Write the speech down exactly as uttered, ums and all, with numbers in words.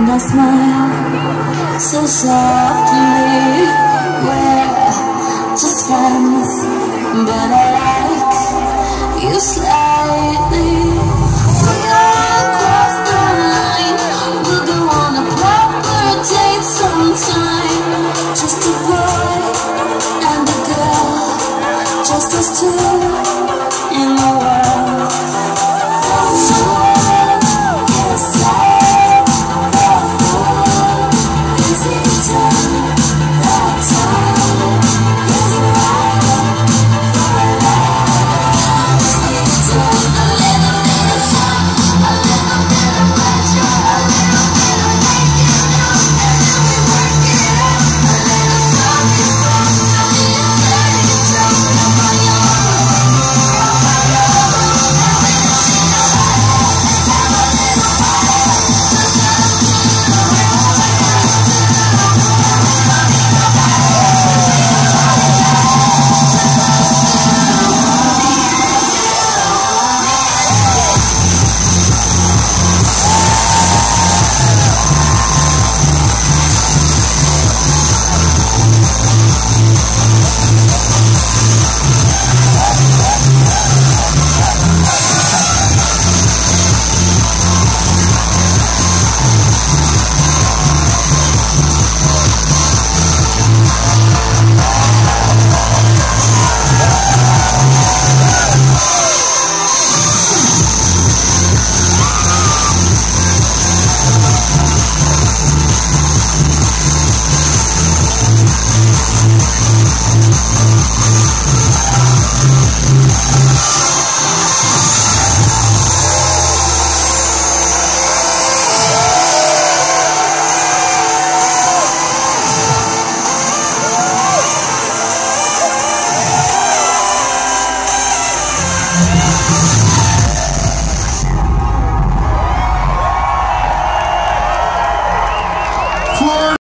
I smile so softly. We're just friends, but I like you slightly. We all cross the line. We'll go on a proper date sometime. Just a boy and a girl, just us two in the world. Yes, I